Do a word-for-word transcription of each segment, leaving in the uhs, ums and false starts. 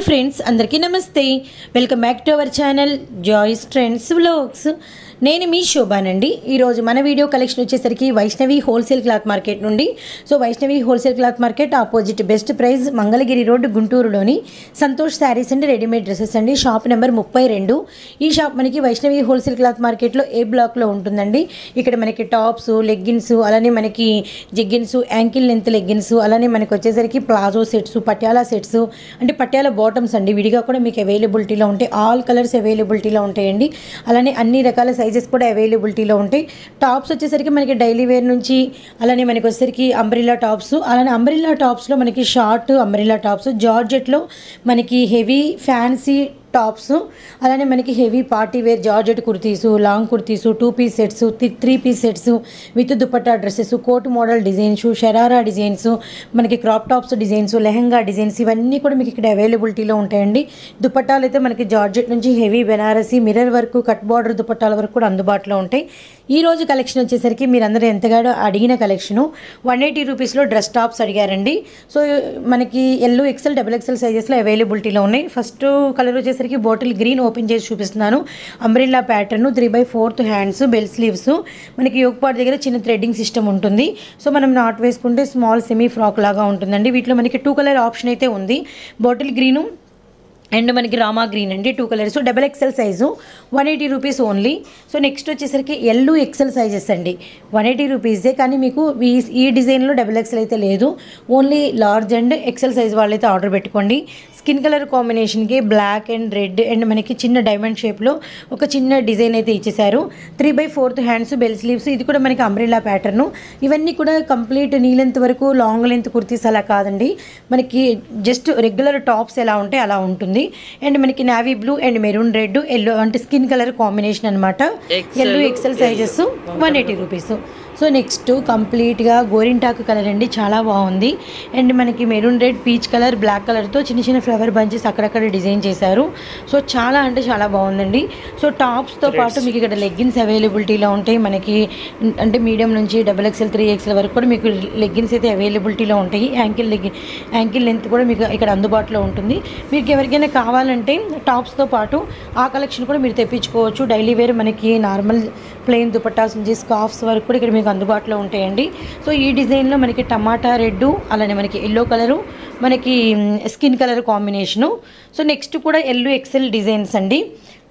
Friends అందరికీ నమస్తే. Welcome back to our channel Joys Trends Vlogs. నేను మీ శోభానండి. ఈరోజు మన వీడియో కలెక్షన్ వచ్చేసరికి వైష్ణవి హోల్సేల్ క్లాత్ మార్కెట్ నుండి. So Vaishnavi wholesale cloth market opposite best price Mangalagiri road గుంటూరులోని Santosh saris and readymade dresses అండి. షాప్ నెంబర్ ముప్పై రెండు. ఈ షాప్ మనకి వైష్ణవి హోల్సేల్ క్లాత్ మార్కెట్లో ఏ బ్లాక్లో ఉంటుందండి. ఇక్కడ మనకి టాప్స్, లెగ్గిన్స్, అలానే మనకి జెగ్గిన్స్, యాంకిల్ లెంత్ లెగ్గిన్స్, అలానే మనకి వచ్చేసరికి ప్లాజో సెట్స్, పట్యాలా సెట్స్ అంటే పట్యాల బాటమ్స్ అండి. విడిగా కూడా మీకు అవైలబిలిటీలో ఉంటాయి. ఆల్ కలర్స్ అవైలబిలిటీలో ఉంటాయండి. అలానే అన్ని రకాల సైజెస్ కూడా అవైలబిలిటీలో ఉంటాయి. టాప్స్ వచ్చేసరికి మనకి డైలీ వేర్ నుంచి, అలానే మనకి వచ్చేసరికి అంబ్రిల్లా టాప్స్, అలానే అంబ్రిల్లా టాప్స్లో మనకి షార్ట్ అంబ్రిల్లా టాప్స్, జార్జెట్లో మనకి హెవీ ఫ్యాన్సీ టాప్స్, అలానే మనకి heavy party wear georgette kurtis, long kurtis, two piece sets, three piece sets with dupatta dresses, coat model designs, sharara designs, మనకి crop tops designs, lehenga designs ఇవన్నీ కూడా మీకు ఇక్కడ అవైలబిలిటీలో ఉంటాయండి. దుపట్టాలు అయితే మనకి జార్జెట్ నుంచి heavy Banarasi, mirror work, cut border దుపట్టాల వరకు కూడా అందుబాటులో ఉంటాయి. ఈ రోజు కలెక్షన్ వచ్చేసరికి మీరందరూ ఎంతగానో అడిగిన కలెక్షను వన్ ఎయిటీ రూపీస్లో డ్రెస్ టాప్స్ అడిగారండి. సో మనకి ఎల్లో ఎక్సెల్ డబుల్ ఎక్సెల్ సైజెస్లో అవైలబిలిటీలో ఉన్నాయి. ఫస్ట్ కలర్ వచ్చేసరికి బాటిల్ గ్రీన్ ఓపెన్ చేసి చూపిస్తున్నాను. Umbrella pattern, three by fourth hands, bell sleeves, మనకి యోక్ పార్ట్ దగ్గర చిన్న థ్రెడ్డింగ్ సిస్టమ్ ఉంటుంది. సో మనం నాట్ వేసుకుంటే స్మాల్ సెమీ ఫ్రాక్ లాగా ఉంటుందండి. వీటిలో మనకి టూ కలర్ ఆప్షన్ అయితే ఉంది. బాటిల్ గ్రీను అండ్ మనకి రామా గ్రీన్ అండి, two colours, double XL size, one eighty rupees only. So next వచ్చేసరికి ఎల్లు ఎక్సెల్ సైజెస్ అండి, వన్ ఎయిటీ రూపీసే. కానీ మీకు ఈ ఈ డిజైన్లో డబల్ ఎక్సెల్ అయితే లేదు, only large and XL size వాళ్ళైతే ఆర్డర్ పెట్టుకోండి. స్కిన్ కలర్ కాంబినేషన్కి బ్లాక్ అండ్ రెడ్ అండ్ మనకి చిన్న డైమండ్ షేప్లో ఒక చిన్న డిజైన్ అయితే ఇచ్చేసారు. Three by fourth hands, bell sleeves, ఇది కూడా మనకి అంబ్రిల్లా ప్యాటర్ను. ఇవన్నీ కూడా కంప్లీట్ నీ లెంత్ వరకు లాంగ్ లెంత్ కుర్తీస్ అలా కాదండి, మనకి జస్ట్ రెగ్యులర్ టాప్స్ ఎలా ఉంటే అలా ఉంటుంది. అండ్ మనకి navy blue and maroon red, yellow అంటే స్కిన్ కలర్ కాంబినేషన్ అనమాట. L XL sizes, one eighty rupees. So next కంప్లీట్గా గోరింటాకు కలర్ అండి, చాలా బాగుంది. అండ్ మనకి maroon red, peach colour, black కలర్తో చిన్న చిన్న ఫ్లవర్ బంచెస్ అక్కడక్కడ డిజైన్ చేశారు. సో చాలా అంటే చాలా బాగుందండి. సో టాప్స్తో పాటు మీకు ఇక్కడ లెగ్గిన్స్ అవైలబిలిటీలో ఉంటాయి. మనకి అంటే మీడియం నుంచి డబల్ ఎక్స్ఎల్, త్రీ ఎక్స్ఎల్ వరకు కూడా మీకు లెగ్గిన్స్ అయితే అవైలబిలిటీలో ఉంటాయి. యాంకిల్ లెగ్గిన్ యాంకిల్ లెంత్ కూడా మీకు ఇక్కడ అందుబాటులో ఉంటుంది. మీకు ఎవరికైనా కావాలంటే టాప్స్తో పాటు ఆ కలెక్షన్ కూడా మీరు తెప్పించుకోవచ్చు. డైలీ వేర్ మనకి నార్మల్ ప్లెయిన్ దుపట్టాస్ నుంచి స్కార్ఫ్స్ వరకు కూడా ఇక్కడ మీకు అందుబాటులో ఉంటాయండి. సో ఈ డిజైన్లో మనకి టమాటా రెడ్, అలానే మనకి ఎల్లో కలరు, మనకి skin colour combination. So next కూడా ఎల్లో ఎక్సెల్ డిజైన్స్ అండి.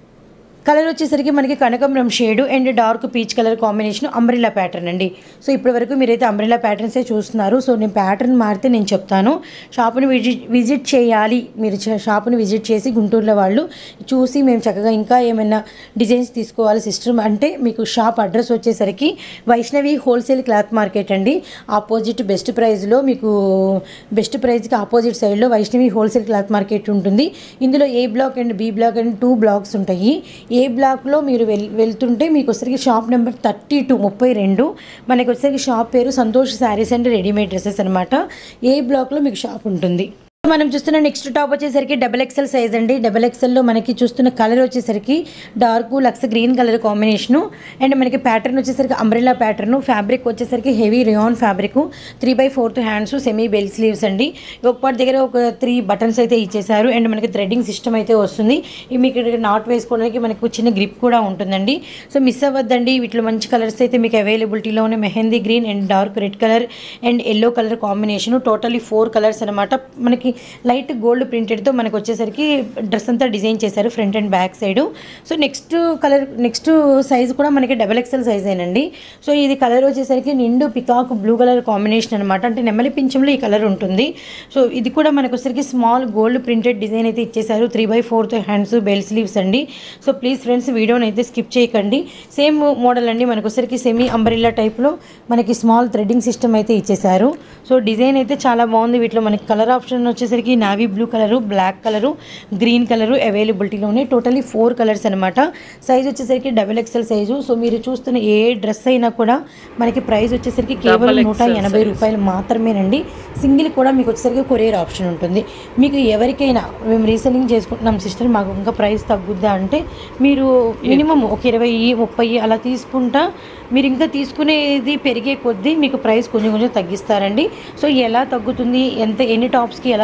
కలర్ వచ్చేసరికి మనకి కనకాంబరం shade and dark peach colour combination, umbrella pattern అండి. సో ఇప్పటి వరకు మీరైతే అంబ్రిల్లా ప్యాటర్న్సే చూస్తున్నారు. సో నేను ప్యాటర్న్ మారితే నేను చెప్తాను. షాపుని విజిట్ విజిట్ చేయాలి, మీరు షాపుని విజిట్ చేసి గుంటూరులో వాళ్ళు చూసి మేము చక్కగా ఇంకా ఏమైనా డిజైన్స్ తీసుకోవాలి సిస్టమ్ అంటే మీకు షాప్ అడ్రస్ వచ్చేసరికి వైష్ణవి హోల్సేల్ క్లాత్ మార్కెట్ అండి. ఆపోజిట్ బెస్ట్ ప్రైస్లో మీకు బెస్ట్ ప్రైస్కి ఆపోజిట్ సైడ్లో వైష్ణవి హోల్సేల్ క్లాత్ మార్కెట్ ఉంటుంది. ఇందులో A block and B block and two blocks ఉంటాయి. ఏ బ్లాక్లో మీరు వెల్ వెళ్తుంటే మీకు వచ్చేసరికి షాప్ నెంబర్ థర్టీ టూ ముప్పై రెండు, మనకి వచ్చేసరికి షాప్ పేరు Santosh saris and readymade dresses అనమాట. ఏ బ్లాక్లో మీకు షాప్ ఉంటుంది. మనం చూస్తున్న నెక్స్ట్ టాప్ వచ్చేసరికి డబల్ ఎక్సెల్ సైజ్ అండి. డబల్ ఎక్సెల్లో మనకి చూస్తున్న కలర్ వచ్చేసరికి dark lux green colour combination. And మనకి ప్యాటర్న్ వచ్చేసరికి అంబ్రెల్లా ప్యాటర్ను. ఫ్యాబ్రిక్ వచ్చేసరికి heavy rayon fabric, three by fourth hands, semi bell sleeves అండి. ఒక పార్ట్ దగ్గర ఒక త్రీ బటన్స్ అయితే ఇచ్చేసారు. అండ్ మనకి థ్రెడ్డింగ్ సిస్టమ్ అయితే వస్తుంది. మీకు ఇక్కడ నాట్ వేసుకోవడానికి మనకు చిన్న గ్రిప్ కూడా ఉంటుందండి. సో మిస్ అవ్వద్దండి. వీటిలో మంచి కలర్స్ అయితే మీకు అవైలబిలిటీలో ఉన్నాయి. Mehndi green and dark red colour and yellow colour combination. Totally four colours అనమాట. మనకి లైట్ గోల్డ్ ప్రింటెడ్తో మనకు వచ్చేసరికి డ్రెస్ అంతా డిజైన్ చేశారు front and back side. So next colour next size కూడా మనకి డబల్ ఎక్సెల్ సైజ్ ఏనండి. సో ఇది కలర్ వచ్చేసరికి నిండు పికాక్ బ్లూ కలర్ కాంబినేషన్ అనమాట. అంటే నెమలి పింఛంలో ఈ కలర్ ఉంటుంది. సో ఇది కూడా మనకు వచ్చేసరికి స్మాల్ గోల్డ్ ప్రింటెడ్ డిజైన్ అయితే ఇచ్చేసారు. Three by fourth hands, bell sleeves అండి. సో ప్లీజ్ ఫ్రెండ్స్ వీడియోని అయితే స్కిప్ చేయకండి. సేమ్ మోడల్ అండి. మనకు వచ్చేసరికి సెమీ అంబ్రిల్లా టైప్లో మనకి స్మాల్ థ్రెడ్డింగ్ సిస్టమ్ అయితే ఇచ్చేసారు. సో డిజైన్ అయితే చాలా బాగుంది. వీటిలో మనకి కలర్ ఆప్షన్ వచ్చేసరికి navy blue colour, black colour, green colour అవైలబిలిటీలో ఉన్నాయి. టోటలీ ఫోర్ కలర్స్ అనమాట. సైజ్ వచ్చేసరికి డబల్ ఎక్సెల్ సైజు. సో మీరు చూస్తున్న ఏ డ్రెస్ అయినా కూడా మనకి ప్రైస్ వచ్చేసరికి కేవలం నూట ఎనభై రూపాయలు మాత్రమేనండి. సింగిల్ కూడా మీకు వచ్చేసరికి కొరియర్ ఆప్షన్ ఉంటుంది. మీకు ఎవరికైనా మేము రీసెల్లింగ్ చేసుకుంటున్నాం సిస్టర్, మాకు ఇంకా ప్రైస్ తగ్గుద్దా అంటే మీరు మినిమం ఒక ఇరవై ముప్పై అలా తీసుకుంటా మీరు ఇంకా తీసుకునేది పెరిగే కొద్దీ మీకు ప్రైస్ కొంచెం కొంచెం తగ్గిస్తారండి. సో ఎలా తగ్గుతుంది, ఎంత ఎన్ని టాప్స్కి ఎలా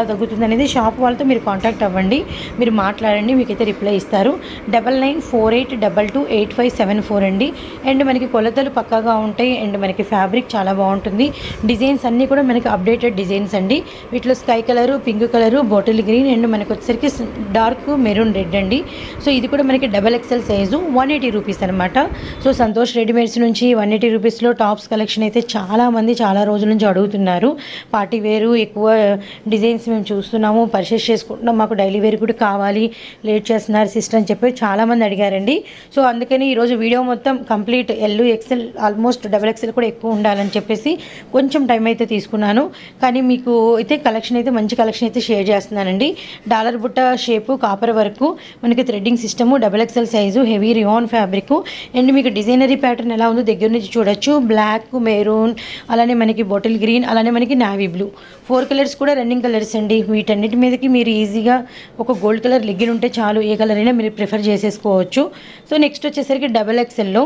తగ్గుతుంది అనేది షాప్ వాళ్ళతో మీరు కాంటాక్ట్ అవ్వండి, మీరు మాట్లాడండి, మీకైతే రిప్లై ఇస్తారు. Double nine four eight double two eight five seven four అండి. అండ్ మనకి కొలతలు పక్కాగా ఉంటాయి. అండ్ మనకి ఫ్యాబ్రిక్ చాలా బాగుంటుంది. డిజైన్స్ అన్నీ కూడా మనకి అప్డేటెడ్ డిజైన్స్ అండి. వీటిలో sky colour, pink colour, bottle green and మనకి వచ్చేసరికి డార్క్ మెరూన్ రెడ్ అండి. సో ఇది కూడా మనకి double XL size one eighty rupees అనమాట. సో సంతోష్ రెడీమేడ్స్ నుంచి వన్ ఎయిటీ రూపీస్లో టాప్స్ కలెక్షన్ అయితే చాలామంది చాలా రోజుల నుంచి అడుగుతున్నారు. పార్టీ వేరు ఎక్కువ డిజైన్స్ మేము చూస్తున్నాము, పర్చేస్ చేసుకుంటున్నాం, మాకు డైలీ వేర్ కూడా కావాలి, లేట్ చేస్తున్నారు సిస్టర్ అని చెప్పి చాలామంది అడిగారండి. సో అందుకని ఈరోజు వీడియో మొత్తం complete L XL almost double XL కూడా ఎక్కువ ఉండాలని చెప్పేసి కొంచెం టైం అయితే తీసుకున్నాను. కానీ మీకు అయితే కలెక్షన్ అయితే మంచి కలెక్షన్ అయితే షేర్ చేస్తున్నానండి. డాలర్ బుట్ట షేపు, కాపర్ వర్క్, మనకి threading system, double XL size, heavy rayon fabric and మీకు డిజైనరీ ప్యాటర్న్ ఎలా ఉందో దగ్గర నుంచి చూడొచ్చు. బ్లాక్, మెరూన్, అలానే మనకి బాటిల్ గ్రీన్, అలానే మనకి నావీ బ్లూ, ఫోర్ కలర్స్ కూడా రన్నింగ్ కలర్స్ అండి. వీటన్నిటి మీదకి మీరు ఈజీగా ఒక గోల్డ్ కలర్ లెగ్గిన్ ఉంటే చాలు, ఏ కలర్ అయినా మీరు ప్రిఫర్ చేసేసుకోవచ్చు. సో నెక్స్ట్ వచ్చేసరికి డబల్ ఎక్సెల్లో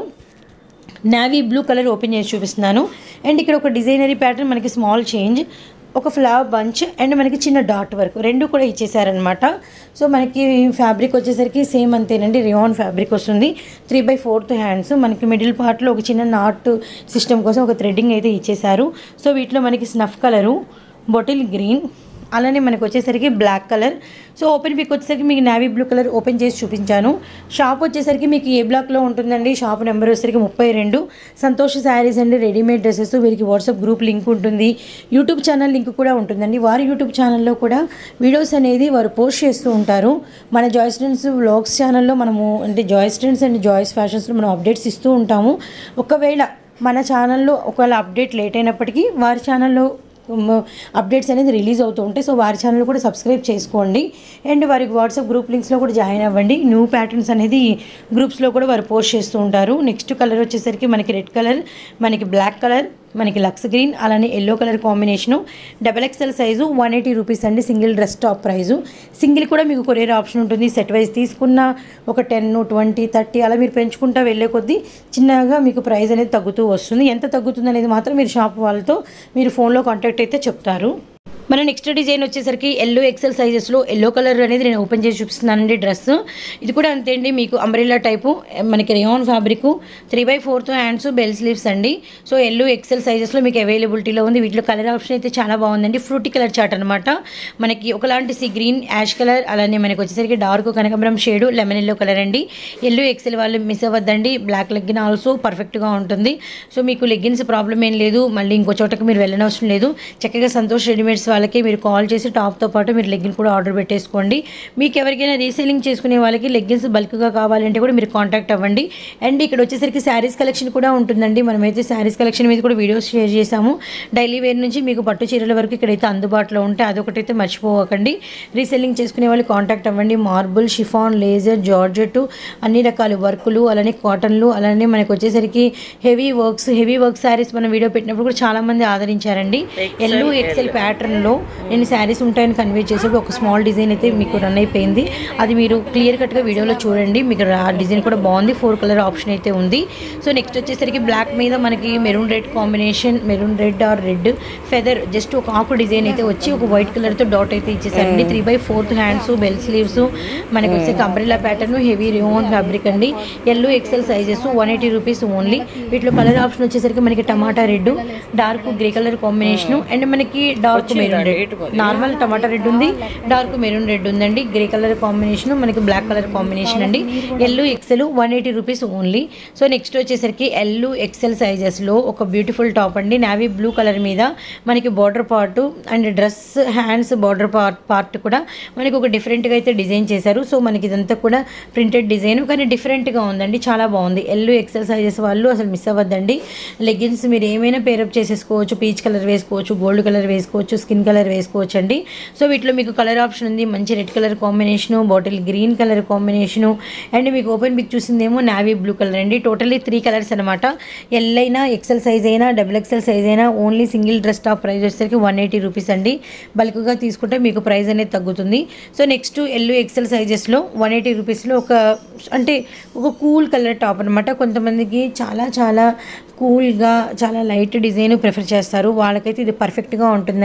నావీ బ్లూ కలర్ ఓపెన్ చేసి చూపిస్తున్నాను. అండ్ ఇక్కడ ఒక డిజైనరీ ప్యాటర్న్, మనకి స్మాల్ చేంజ్, ఒక ఫ్లవర్ బంచ్ అండ్ మనకి చిన్న డాట్ వర్క్ రెండు కూడా ఇచ్చేసారనమాట. సో మనకి ఫ్యాబ్రిక్ వచ్చేసరికి సేమ్ అంతేనండి, రియాన్ ఫ్యాబ్రిక్ వస్తుంది. త్రీ బై ఫోర్త్ హ్యాండ్స్, మనకి మిడిల్ పార్ట్లో ఒక చిన్న నాట్ సిస్టమ్ కోసం ఒక థ్రెడ్డింగ్ అయితే ఇచ్చేసారు. సో వీటిలో మనకి స్నఫ్ కలరు, బాటిల్ గ్రీన్, అలానే మనకు వచ్చేసరికి black colour. So open pic వచ్చేసరికి మీకు నావీ బ్లూ కలర్ ఓపెన్ చేసి చూపించాను. షాప్ వచ్చేసరికి మీకు ఏ బ్లాక్లో ఉంటుందండి, షాప్ నెంబర్ వచ్చేసరికి ముప్పై రెండు, సంతోష్ శారీస్ అండి రెడీమేడ్ డ్రెస్సెస్. వీరికి వాట్సాప్ గ్రూప్ లింక్ ఉంటుంది, యూట్యూబ్ ఛానల్ లింక్ కూడా ఉంటుందండి. వారి యూట్యూబ్ ఛానల్లో కూడా వీడియోస్ అనేది వారు పోస్ట్ చేస్తూ ఉంటారు. మన జాయ్స్ ట్రెండ్స్ వ్లాగ్స్ ఛానల్లో మనము అంటే జాయ్స్ ట్రెండ్స్ అండ్ జాయ్స్ ఫ్యాషన్స్లో మనం అప్డేట్స్ ఇస్తూ ఉంటాము. ఒకవేళ మన ఛానల్లో ఒకవేళ అప్డేట్ లేట్ అయినప్పటికీ వారి ఛానల్లో అప్డేట్స్ అనేది రిలీజ్ అవుతూ ఉంటాయి. సో వారి ఛానల్ కూడా సబ్స్క్రైబ్ చేసుకోండి అండ్ వారికి వాట్సాప్ గ్రూప్ లింక్స్లో కూడా జాయిన్ అవ్వండి. న్యూ ప్యాటర్న్స్ అనేది గ్రూప్స్లో కూడా వారు పోస్ట్ చేస్తూ ఉంటారు. నెక్స్ట్ కలర్ వచ్చేసరికి మనకి రెడ్ కలర్, మనకి బ్లాక్ కలర్, మనకి లక్స్ గ్రీన్, అలానే yellow colour combination, double XL size one eighty rupees అండి. Single dress top price. Single కూడా మీకు కొరియర్ ఆప్షన్ ఉంటుంది. సెట్ వైజ్ తీసుకున్న ఒక టెన్, ట్వంటీ, థర్టీ అలా మీరు పెంచుకుంటా వెళ్ళే కొద్దీ చిన్నగా మీకు ప్రైస్ అనేది తగ్గుతూ వస్తుంది. ఎంత తగ్గుతుంది అనేది మాత్రం మీరు షాప్ వాళ్ళతో మీరు ఫోన్లో కాంటాక్ట్ అయితే చెప్తారు. మన నెక్స్ట్ డిజైన్ వచ్చేసరికి ఎల్లో ఎక్సెల్ సైజెస్లో ఎల్లో కలర్ అనేది నేను ఓపెన్ చేసి చూపిస్తున్నానండి. డ్రెస్ ఇది కూడా అంతే అండి, మీకు అంబ్రెల్లా టైపు, మనకి rayon fabric, three by fourth hands, bell sleeves అండి. సో ఎల్లో ఎక్సెల్ సైజెస్లో మీకు అవైలబిలిటీలో ఉంది. వీటిలో కలర్ ఆప్షన్ అయితే చాలా బాగుందండి. ఫ్రూటీ కలర్ చాట్ అనమాట. మనకి ఒకలాంటి సీ గ్రీన్, యాష్ కలర్, అలానే మనకి వచ్చేసరికి డార్క్ కనకాంబరం షేడు, లెమన్ ఎల్లో కలర్ అండి. ఎల్లో ఎక్సెల్ వాళ్ళు మిస్ అవ్వద్దండి. బ్లాక్ లెగ్గిన్ ఆల్సో పర్ఫెక్ట్గా ఉంటుంది. సో మీకు లెగ్గిన్స్ ప్రాబ్లం ఏం లేదు, మళ్ళీ ఇంకో చోటకి మీరు వెళ్ళనవసరం లేదు. చక్కగా సంతోష్ రెడీమేడ్స్ వాళ్ళకి మీరు కాల్ చేసి టాప్తో పాటు మీరు లెగ్గిన్ కూడా ఆర్డర్ పెట్టేసుకోండి. మీకు ఎవరికైనా రీసేలింగ్ చేసుకునే వాళ్ళకి లెగ్గిన్స్ బల్క్గా కావాలంటే కూడా మీరు కాంటాక్ట్ అవ్వండి. అండ్ ఇక్కడ వచ్చేసరికి శారీస్ కలెక్షన్ కూడా ఉంటుందండి. మనమైతే శారీస్ కలెక్షన్ మీద కూడా వీడియోస్ షేర్ చేసాము. డైలీ వేర్ నుంచి మీకు పట్టు చీరల వరకు ఇక్కడైతే అందుబాటులో ఉంటాయి. అదొకటైతే మర్చిపోకండి. రీసేలింగ్ చేసుకునే వాళ్ళు కాంటాక్ట్ అవ్వండి. మార్బుల్, షిఫాన్, లేజర్, జార్జెట్, అన్ని రకాల వర్కులు, అలానే కాటన్లు, అలానే మనకు వచ్చేసరికి heavy works heavy work saris మనం వీడియో పెట్టినప్పుడు కూడా చాలామంది ఆదరించారండి. ఎల్లో ఎక్సెల్ ప్యాటర్న్లో నేను శారీస్ ఉంటాయని కన్వే చేసేప్పుడు ఒక స్మాల్ డిజైన్ అయితే మీకు రన్ అయిపోయింది. అది మీరు క్లియర్ కట్గా వీడియోలో చూడండి. మీకు ఆ డిజైన్ కూడా బాగుంది. ఫోర్ కలర్ ఆప్షన్ అయితే ఉంది. సో నెక్స్ట్ వచ్చేసరికి బ్లాక్ మీద మనకి maroon red combination, maroon red or red feather just ఒక ఆకు డిజైన్ అయితే వచ్చి ఒక వైట్ కలర్తో డాట్ అయితే ఇచ్చేసారండి. Three by fourth hands, bell sleeves, మనకి వచ్చేసి umbrella pattern, heavy rayon fabric అండి. Yellow XL sizes one eighty rupees only. వీటిలో కలర్ ఆప్షన్ వచ్చేసరికి మనకి టమాటా red, dark grey colour combination and మనకి డార్క్ మెరూన్ రెడ్, నార్మల్ టమాటా రెడ్ ఉంది, డార్క్ మెరూన్ రెడ్ ఉందండి. గ్రే కలర్ కాంబినేషన్, మనకి బ్లాక్ కలర్ కాంబినేషన్ అండి. Yellow XL one eighty rupees only. So next వచ్చేసరికి ఎల్లో ఎక్సెల్ సైజెస్లో ఒక బ్యూటిఫుల్ టాప్ అండి. Navy blue colour మీద మనకి border part and dress hands border part part కూడా మనకి ఒక డిఫరెంట్గా అయితే డిజైన్ చేశారు. సో మనకి ఇదంతా కూడా ప్రింటెడ్ డిజైన్ కానీ డిఫరెంట్గా ఉందండి, చాలా బాగుంది. ఎల్లో ఎక్సెల్ సైజెస్ వాళ్ళు అసలు మిస్ అవ్వద్దండి. లెగ్గిన్స్ మీరు ఏమైనా పేరప్ చేసేసుకోవచ్చు. పీచ్ కలర్ వేసుకోవచ్చు, గోల్డ్ కలర్ వేసుకోవచ్చు, స్కిన్ కలర్ వేసుకోవచ్చు అండి. సో వీటిలో మీకు కలర్ ఆప్షన్ ఉంది. మంచి red colour combination, bottle green colour combination and మీకు ఓపెన్ పిక్ చూసిందేమో నావీ బ్లూ కలర్ అండి. టోటల్లీ త్రీ కలర్స్ అనమాట. ఎల్ అయినా, ఎక్సెల్ సైజ్ అయినా, డబుల్ ఎక్సెల్ సైజ్ అయినా only single dress top price వచ్చేసరికి వన్ ఎయిటీ రూపీస్ అండి. బల్క్గా తీసుకుంటే మీకు ప్రైస్ అనేది తగ్గుతుంది. So next yellow XL సైజెస్లో one eighty రూపీస్లో ఒక అంటే ఒక కూల్ కలర్ టాప్ అనమాట. కొంతమందికి చాలా చాలా కూల్గా చాలా లైట్ డిజైన్ ప్రిఫర్ చేస్తారు, వాళ్ళకైతే ఇది పర్ఫెక్ట్గా ఉంటుందండి.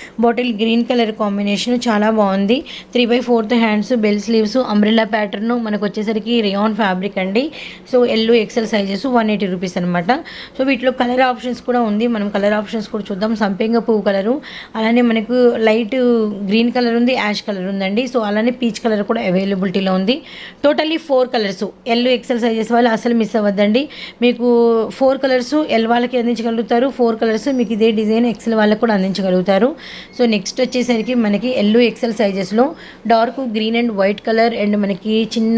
బాటిల్ గ్రీన్ కలర్ కాంబినేషన్ చాలా బాగుంది. Three by fourth hands, bell sleeves, umbrella pattern మనకు వచ్చేసరికి రేయాన్ ఫ్యాబ్రిక్ అండి. So L XL sizes one eighty rupees అనమాట. సో వీటిలో కలర్ ఆప్షన్స్ కూడా ఉంది. మనం కలర్ ఆప్షన్స్ కూడా చూద్దాం. సంపెంగ పువ్వు కలరు, అలానే మనకు లైట్ గ్రీన్ కలర్ ఉంది, యాష్ కలర్ ఉందండి. సో అలానే పీచ్ కలర్ కూడా అవైలబిలిటీలో ఉంది. Totally four colours. L XL sizes వాళ్ళు అసలు మిస్ అవ్వద్దండి. మీకు ఫోర్ కలర్స్ ఎల్ వాళ్ళకి అందించగలుగుతారు, ఫోర్ కలర్స్ మీకు ఇదే డిజైన్ ఎక్సెల్ వాళ్ళకి కూడా అందించగలుగుతారు. సో నెక్స్ట్ వచ్చేసరికి మనకి ఎల్ ఎక్సెల్ సైజెస్లో dark green and white colour and మనకి చిన్న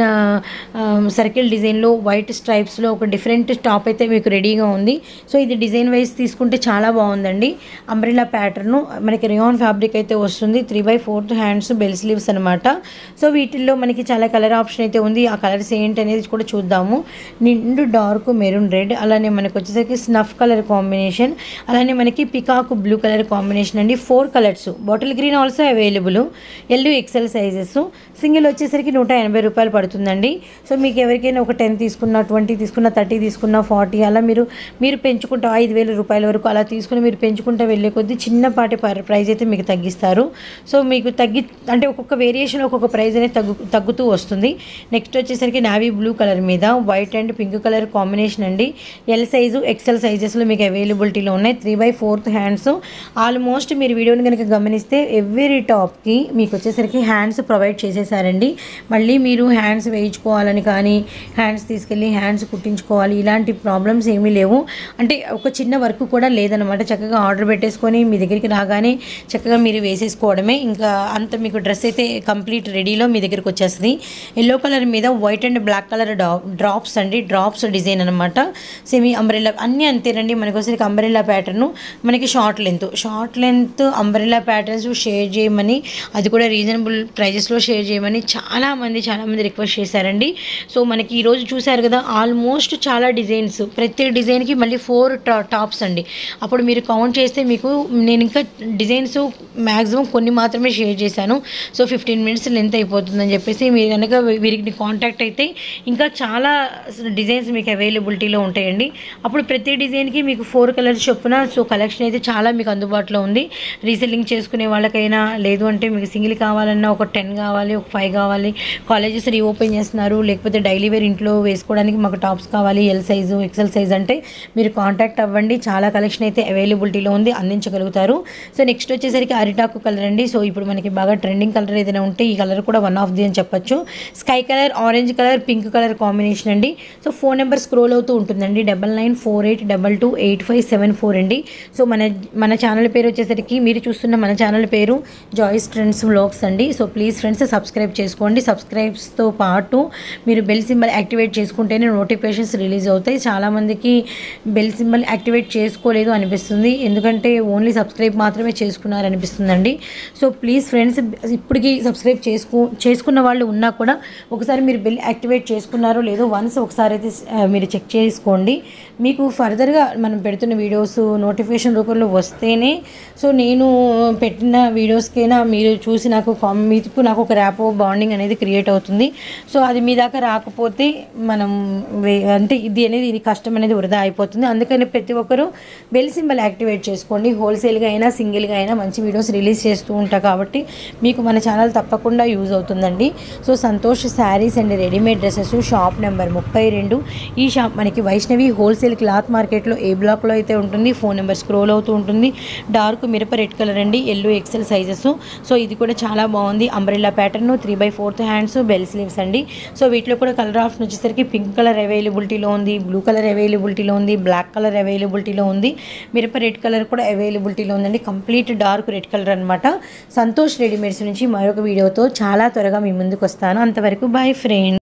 సర్కిల్ డిజైన్లో వైట్ స్ట్రైప్స్లో ఒక డిఫరెంట్ టాప్ అయితే మీకు రెడీగా ఉంది. సో ఇది డిజైన్ వైజ్ తీసుకుంటే చాలా బాగుందండి. అంబ్రెల్లా ప్యాటర్న్ మనకి రేయాన్ ఫ్యాబ్రిక్ అయితే వస్తుంది. Three by fourth hands, bell sleeves అనమాట. సో వీటిల్లో మనకి చాలా కలర్ ఆప్షన్ అయితే ఉంది. ఆ కలర్స్ ఏంటి అనేది కూడా చూద్దాము. నిండు డార్క్ మెరూన్ రెడ్, అలానే మనకు వచ్చేసరికి స్నఫ్ కలర్ కాంబినేషన్, అలానే మనకి పికాక్ బ్లూ కలర్ కాంబినేషన్ అండి. Four colours. Bottle green also available. L XL sizes. Single వచ్చేసరికి నూట ఎనభై రూపాయలు పడుతుందండి. సో మీకు ఎవరికైనా ఒక టెన్ తీసుకున్న, ట్వంటీ తీసుకున్న, థర్టీ తీసుకున్న, ఫార్టీ అలా మీరు మీరు పెంచుకుంటా ఐదు వేల రూపాయల వరకు అలా తీసుకుని మీరు పెంచుకుంటూ వెళ్ళే కొద్దీ చిన్నపాటి ప్రైస్ అయితే మీకు తగ్గిస్తారు. సో మీకు తగ్గి అంటే ఒక్కొక్క వేరియేషన్ ఒక్కొక్క ప్రైస్ అనేది తగ్గు తగ్గుతూ వస్తుంది. నెక్స్ట్ వచ్చేసరికి నావీ బ్లూ కలర్ మీద white and pink colour combination అండి. ఎల్ సైజు, ఎక్సెల్ సైజెస్లో మీకు అవైలబిలిటీలో ఉన్నాయి. Three by fourth hands. Almost మీరు వీడియోని కనుక గమనిస్తే ఎవ్రీ టాప్కి మీకు వచ్చేసరికి హ్యాండ్స్ ప్రొవైడ్ చేసేసారండి. మళ్ళీ మీరు హ్యాండ్స్ వేయించుకోవాలని కానీ, హ్యాండ్స్ తీసుకెళ్ళి హ్యాండ్స్ కుట్టించుకోవాలి ఇలాంటి ప్రాబ్లమ్స్ ఏమీ లేవు. అంటే ఒక చిన్న వర్క్ కూడా లేదనమాట. చక్కగా ఆర్డర్ పెట్టేసుకొని మీ దగ్గరికి రాగానే చక్కగా మీరు వేసేసుకోవడమే. ఇంకా అంత మీకు డ్రెస్ అయితే కంప్లీట్ రెడీలో మీ దగ్గరికి వచ్చేస్తుంది. ఎల్లో కలర్ మీద white and black colour drops అండి. డ్రాప్స్ డిజైన్ అనమాట. సెమీ అంబ్రెల్లా అన్నీ అంతేనండి. మనకి వచ్చేసరికి అంబ్రెల్లా ప్యాటర్ను, మనకి short length short length umbrella patterns share చేయమని, అది కూడా రీజనబుల్ ప్రైజెస్లో షేర్ చేయమని చాలామంది చాలామంది రిక్వెస్ట్ చేశారండి. సో మనకి ఈరోజు చూశారు కదా, ఆల్మోస్ట్ చాలా డిజైన్స్, ప్రతి డిజైన్కి మళ్ళీ ఫోర్ టా టాప్స్ అండి. అప్పుడు మీరు కౌంట్ చేస్తే మీకు నేను ఇంకా డిజైన్స్ మ్యాక్సిమం కొన్ని మాత్రమే షేర్ చేశాను. సో ఫిఫ్టీన్ మినిట్స్ లెంత్ అయిపోతుందని చెప్పేసి మీరు కనుక వీరికి కాంటాక్ట్ అయితే ఇంకా చాలా డిజైన్స్ మీకు అవైలబిలిటీలో ఉంటాయండి. అప్పుడు ప్రతి డిజైన్కి మీకు ఫోర్ కలర్స్ చొప్పున సో కలెక్షన్ అయితే చాలా మీకు అందుబాటులో ఉంది. రీసెల్లింగ్ చేసుకునే వాళ్ళకైనా, లేదు అంటే మీకు సింగిల్ కావాలన్నా ఒక టెన్ కావాలి, ఒక ఫైవ్ కావాలి, కాలేజెస్ రీఓపెన్ చేస్తున్నారు, లేకపోతే డైలీ వేర్ ఇంట్లో వేసుకోవడానికి మాకు టాప్స్ కావాలి ఎల్ సైజు, ఎక్సెల్ సైజ్ అంటే మీరు కాంటాక్ట్ అవ్వండి. చాలా కలెక్షన్ అయితే అవైలబిలిటీలో ఉంది, అందించగలుగుతారు. సో నెక్స్ట్ వచ్చేసరికి అరిటాకు కలర్ అండి. సో ఇప్పుడు మనకి బాగా ట్రెండింగ్ కలర్ ఏదైనా ఉంటే ఈ కలర్ కూడా వన్ ఆఫ్ ది అని చెప్పొచ్చు. Sky colour, orange colour, pink colour combination అండి. సో ఫోన్ నెంబర్ స్క్రోల్ అవుతూ ఉంటుందండి. Double nine four eight double two eight five seven four అండి. సో మన మన ఛానల్ పేరు వచ్చేసరికి మీరు చూస్తున్న మన ఛానల్ పేరు జాయ్స్ ట్రెండ్స్ వ్లాగ్స్ అండి. సో ప్లీజ్ ఫ్రెండ్స్ సబ్స్క్రైబ్ చేసుకోండి. సబ్స్క్రైబ్స్తో పాటు మీరు బెల్ సింబల్ యాక్టివేట్ చేసుకుంటేనే నోటిఫికేషన్స్ రిలీజ్ అవుతాయి. చాలామందికి బెల్ సింబల్ యాక్టివేట్ చేసుకోలేదు అనిపిస్తుంది, ఎందుకంటే ఓన్లీ సబ్స్క్రైబ్ మాత్రమే చేసుకున్నారు అనిపిస్తుందండి. సో ప్లీజ్ ఫ్రెండ్స్ ఇప్పటికీ సబ్స్క్రైబ్ చేసుకు చేసుకున్న వాళ్ళు ఉన్నా కూడా ఒకసారి మీరు బెల్ యాక్టివేట్ చేసుకున్నారో లేదో వన్స్ ఒకసారి అయితే మీరు చెక్ చేసుకోండి. మీకు ఫర్దర్గా మనం పెడుతున్న వీడియోస్ నోటిఫికేషన్ రూపంలో వస్తేనే సో నేను పెట్టిన వీడియోస్కైనా మీరు చూసి నాకు మీకు నాకు ఒక ర్యాపో బాండింగ్ అనేది క్రియేట్ అవుతుంది. సో అది మీ దాకా రాకపోతే మనం అంటే ఇది అనేది ఇది కష్టం అనేది వృధా అయిపోతుంది. అందుకని ప్రతి ఒక్కరూ బెల్ సింబల్ యాక్టివేట్ చేసుకోండి. హోల్సేల్గా అయినా సింగిల్గా అయినా మంచి వీడియోస్ రిలీజ్ చేస్తూ ఉంటా కాబట్టి మీకు మన ఛానల్ తప్పకుండా యూజ్ అవుతుందండి. So Santosh saris and readymade dresses shop number ముప్పై రెండు. ఈ షాప్ మనకి వైష్ణవి హోల్సేల్ క్లాత్ మార్కెట్లో ఏ బ్లాక్లో అయితే ఉంటుంది. ఫోన్ నెంబర్ స్క్రోల్ అవుతూ ఉంటుంది. డార్క్ మిరప రెడ్ కలర్ అండి. Yellow XL sizes. సో ఇది కూడా చాలా బాగుంది. Umbrella pattern, three by fourth hands, bell sleeves అండి. సో వీటిలో కూడా కలర్ ఆప్షన్ వచ్చేసరికి పింక్ కలర్ అవైలబిలిటీలో ఉంది, బ్లూ కలర్ అవైలబిలిటీలో ఉంది, బ్లాక్ కలర్ అవైలబిలిటీలో ఉంది, మిరప రెడ్ కలర్ కూడా అవైలబిలిటీలో ఉందండి. కంప్లీట్ డార్క్ రెడ్ కలర్ అనమాట. సంతోష్ రెడీమేడ్స్ నుంచి మరొక వీడియోతో చాలా త్వరగా మీ ముందుకు వస్తాను. అంతవరకు బాయ్ ఫ్రెండ్స్.